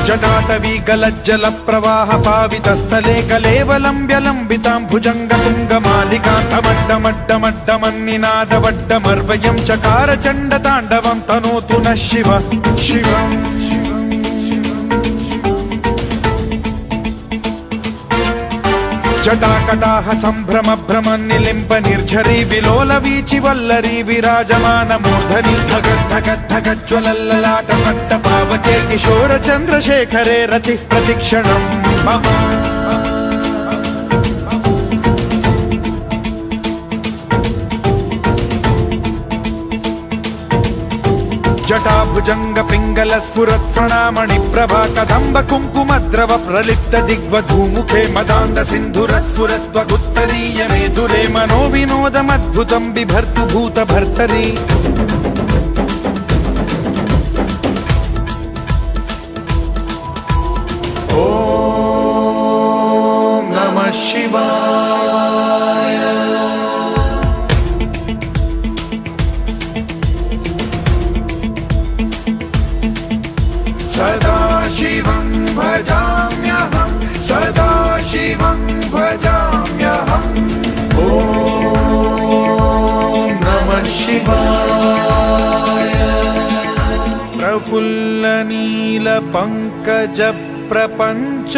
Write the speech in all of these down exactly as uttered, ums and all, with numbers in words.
जटाटवी गलज्जल प्रवाह पावितस्थले कलेवलम्ब्य लम्बितां भुजङ्गतुङ्गमालिकान्तमड्डमड्डमड्डमन्निनादवड्डमर्वयं चकार चण्डताण्डवं तनोतु नः शिव शिव जटाकटाह सम्भ्रम भ्रमन्निलिम्ब निर्झरी विलोल वीचि वल्लरी विराजमान मूर्धनि धगद्धगद्धगज्ज्वलल्ललाट पट्ट पावके किशोर चन्द्रशेखरे रतिः प्रतिक्षणं मम जटाभुजंग पिंगल स्फुरत्फणामणि प्रभा कदंब कुंकुमद्रव प्रलिप्त दिग्वधूमुखे मदान्द सिन्धुर स्फुरत्वगुत्तरीय मेदुरे मनो विनोदमद्भुतं बिभर्तु भूत भर्तरि ॐ नमः शिवाय सदा शिवं भजाम्यहं सदा शिवं भजाम्यहम् ॐ नमः शिवाय प्रफुल्ल नील पंकज प्रपंच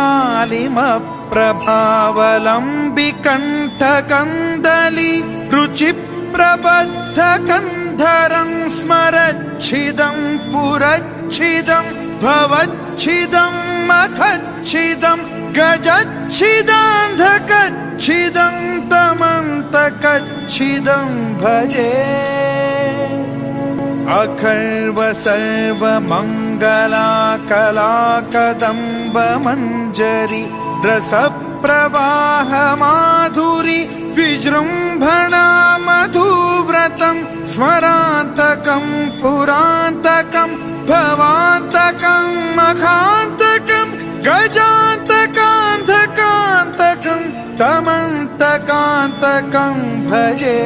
कालिमप्रभावलम्बि कंठ कंदली रुचि प्रबद्ध कंधरं स्मरच्छिदं पुरच्छिदं भवच्छिदं मखच्छिदं गजच्छिदान्धकच्छिदं तमन्तकच्छिदं भजे अखर्व सर्व मंगला कला कदम्ब मंजरी रस प्रवाह माधुरी विजृंभणा मधुव्रतं स्मरान्तकं पुरान्तकं भवान्तकं मखान्तकं गजान्तकान्धकान्तकं तमन्तकान्तकं भजे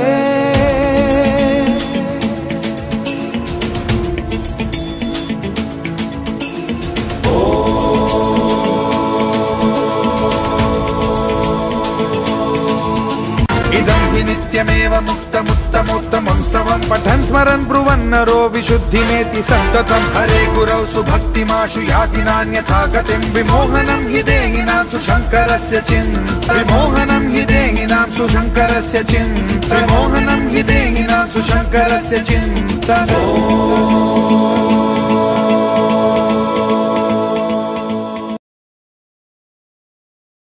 नित्यमेव मुक्तमुत्तमोत्तमं स्तवं पठन् स्मरन् ब्रुवन्नरो विशुद्धिमेति सन्ततं हरे गुरौ सुभक्तिमाशु याति नान्यथा गतिं विमोहनं हि देहिनां सुशङ्करस्य चिन्त विमोहनं हि देहिनां सुशङ्करस्य चिन्त विमोहनं हि देहिनां सुशङ्करस्य चिन्त।